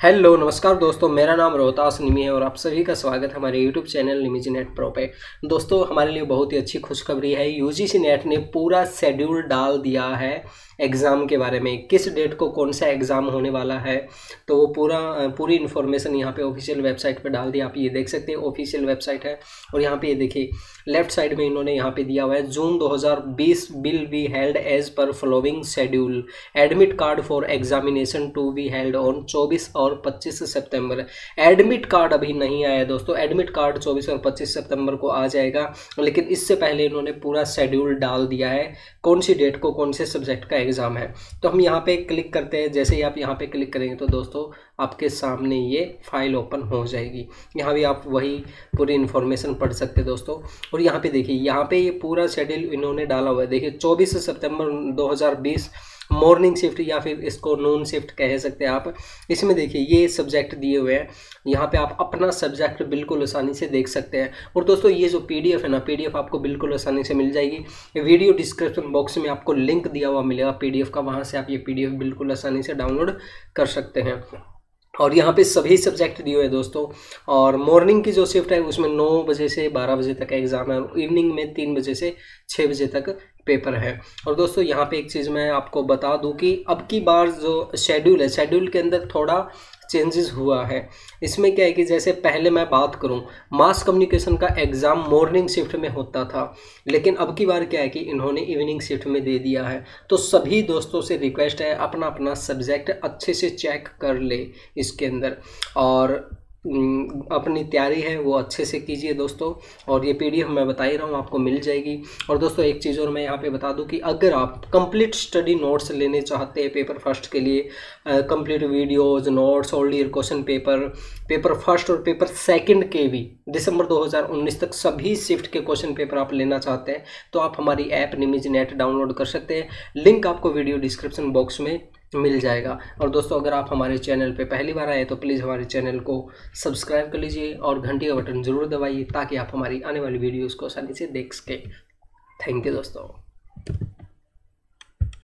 Hello नमस्कार दोस्तों, मेरा नाम रोहतास निमी है और आप सभी का स्वागत है हमारे यूट्यूब चैनल निमीजी नेट प्रो पे। दोस्तों, हमारे लिए बहुत ही अच्छी खुशखबरी है। यूजीसी नेट ने पूरा शेड्यूल डाल दिया है एग्ज़ाम के बारे में, किस डेट को कौन सा एग्ज़ाम होने वाला है। तो वो पूरी इन्फॉर्मेशन यहाँ पे ऑफिशियल वेबसाइट पे डाल दिया। आप ये देख सकते हैं, ऑफिशियल वेबसाइट है। और यहाँ पे ये देखिए लेफ्ट साइड में इन्होंने यहाँ पे दिया हुआ है, June 2020 will be held as per following schedule. Admit card for examination to be held on 24 और 25 सितंबर। एडमिट कार्ड अभी नहीं आया है दोस्तों, एडमिट कार्ड 24 और 25 सितंबर को आ जाएगा, लेकिन इससे पहले इन्होंने पूरा शेड्यूल डाल दिया है कौन सी डेट को कौन से सब्जेक्ट का एग्ज़ाम है। तो हम यहाँ पे क्लिक करते हैं। जैसे ही आप यहाँ पे क्लिक करेंगे तो दोस्तों आपके सामने ये फाइल ओपन हो जाएगी। यहाँ भी आप वही पूरी इन्फॉर्मेशन पढ़ सकते हैं दोस्तों। और यहाँ पे देखिए, यहाँ पे ये पूरा शेड्यूल इन्होंने डाला हुआ है। देखिए 24 सितंबर 2020 मॉर्निंग शिफ्ट या फिर इसको नून शिफ्ट कह सकते हैं आप। इसमें देखिए ये सब्जेक्ट दिए हुए हैं, यहाँ पे आप अपना सब्जेक्ट बिल्कुल आसानी से देख सकते हैं। और दोस्तों ये जो पीडीएफ है ना, पीडीएफ आपको बिल्कुल आसानी से मिल जाएगी। वीडियो डिस्क्रिप्शन बॉक्स में आपको लिंक दिया हुआ मिलेगा पीडीएफ का, वहाँ से आप ये पीडीएफ बिल्कुल आसानी से डाउनलोड कर सकते हैं। और यहाँ पे सभी सब्जेक्ट दिए हुए हैं दोस्तों। और मॉर्निंग की जो शिफ्ट है उसमें 9 बजे से 12 बजे तक एग्ज़ाम है, और इवनिंग में 3 बजे से 6 बजे तक पेपर है। और दोस्तों यहाँ पे एक चीज़ मैं आपको बता दूं कि अब की बार जो शेड्यूल है, शेड्यूल के अंदर थोड़ा चेंजेस हुआ है। इसमें क्या है कि जैसे पहले मैं बात करूं, मास कम्युनिकेशन का एग्ज़ाम मॉर्निंग शिफ्ट में होता था, लेकिन अब की बार क्या है कि इन्होंने इवनिंग शिफ्ट में दे दिया है। तो सभी दोस्तों से रिक्वेस्ट है, अपना अपना सब्जेक्ट अच्छे से चेक कर ले इसके अंदर, और अपनी तैयारी है वो अच्छे से कीजिए दोस्तों। और ये पीडीएफ मैं बता ही रहा हूँ आपको मिल जाएगी। और दोस्तों एक चीज़ और मैं यहाँ पे बता दूँ कि अगर आप कंप्लीट स्टडी नोट्स लेने चाहते हैं पेपर फर्स्ट के लिए, complete videos, notes, all year question paper, paper first और पेपर सेकंड के भी दिसंबर 2019 तक सभी शिफ्ट के क्वेश्चन पेपर आप लेना चाहते हैं, तो आप हमारी ऐप निमीजी नेट डाउनलोड कर सकते हैं। लिंक आपको वीडियो डिस्क्रिप्शन बॉक्स में मिल जाएगा। और दोस्तों अगर आप हमारे चैनल पे पहली बार आए तो प्लीज़ हमारे चैनल को सब्सक्राइब कर लीजिए और घंटी का बटन ज़रूर दबाइए, ताकि आप हमारी आने वाली वीडियोस को आसानी से देख सकें। थैंक यू दोस्तों।